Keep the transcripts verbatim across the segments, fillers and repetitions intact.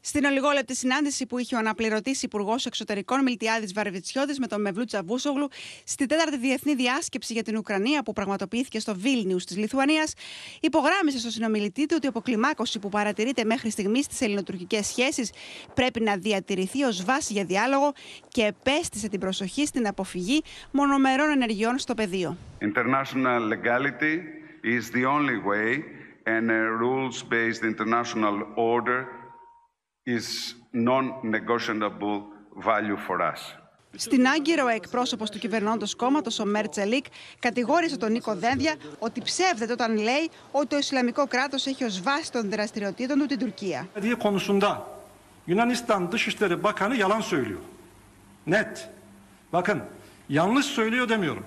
Στην ολιγόλεπτη συνάντηση που είχε ο αναπληρωτής Υπουργός Εξωτερικών Μιλτιάδης Βαρβιτσιώτης με τον Μευλού Τσαβούσογλου στη τέταρτη διεθνή διάσκεψη για την Ουκρανία που πραγματοποιήθηκε στο Βίλνιους της Λιθουανίας, υπογράμμισε στο συνομιλητή του ότι η αποκλιμάκωση που παρατηρείται μέχρι στιγμής στις ελληνοτουρκικές σχέσεις πρέπει να διατηρηθεί ως βάση για διάλογο και επέστησε την προσοχή στην αποφυγή μονομερών ενεργειών στο πεδίο. International legality is the only way and a rules-based international order is non-negotiable value for us. Στην Άγκυρο, ο εκπρόσωπος του κυβερνώντος κόμματος, ο Μέρτ Τσελίκ, κατηγόρησε τον Νίκο Δένδια ότι ψεύδεται όταν λέει ότι το Ισλαμικό κράτος έχει ως βάση των δραστηριοτήτων του την Τουρκία. Konusunda Yunanistan Dışişleri Bakanı yalan söylüyor. Net. Bakın, yanlış söylüyor demiyorum.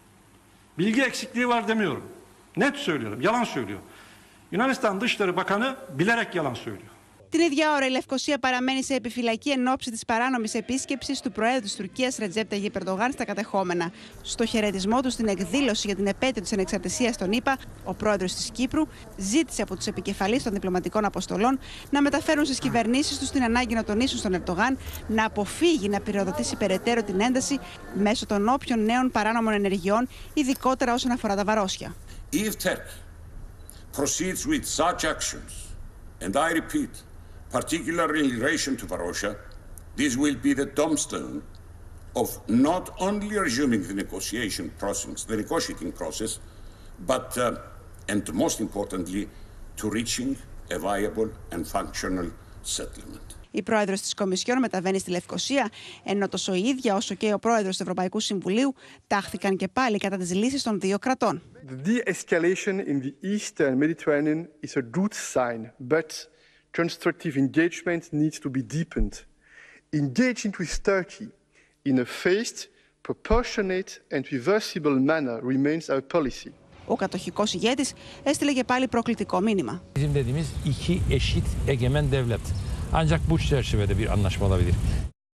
Bilgi eksikliği var demiyorum. Net söylüyorum, yalan söylüyor. Yunanistan Dışişleri Bakanı bilerek yalan söylüyor. Την ίδια ώρα, η Λευκοσία παραμένει σε επιφυλακή εν ώψη της παράνομης επίσκεψης του Προέδρου της Τουρκίας, Ρετζέπ Ταγιίπ Ερντογάν, στα κατεχόμενα. Στο χαιρετισμό του στην εκδήλωση για την επέτειο της ανεξαρτησίας των ΗΠΑ, ο Πρόεδρος της Κύπρου ζήτησε από τους επικεφαλείς των διπλωματικών αποστολών να μεταφέρουν στις κυβερνήσεις τους την ανάγκη να τονίσουν στον Ερντογάν να αποφύγει να πυροδοτήσει περαιτέρω την ένταση μέσω των όποιων νέων παράνομων ενεργειών, ειδικότερα όσον αφορά τα βαρόσια. If Turkey proceeds with such actions, and I repeat, particularly in relation to Varosha, this will be the tombstone of not only resuming the negotiation process, the negotiating process, but, uh, and most importantly, to reaching a viable and functional settlement. Η πρόεδρος της Κομισιόν μεταβαίνει στη Λευκοσία, ενώ τόσο η ίδια όσο και ο πρόεδρος του Ευρωπαϊκού Συμβουλίου τάχθηκαν και πάλι κατά της λύσης των δύο κρατών. The de-escalation in the Eastern Mediterranean is a good sign, but constructive engagement needs to be deepened. Engaging with Turkey in a phased, proportionate and reversible manner remains our policy. Ο κατοχικός ηγέτης έστειλε και πάλι προκλητικό μήνυμα. Bizim dediğimiz iki eşit egemen devlet. Ancak bu çerçevede bir anlaşma olabilir.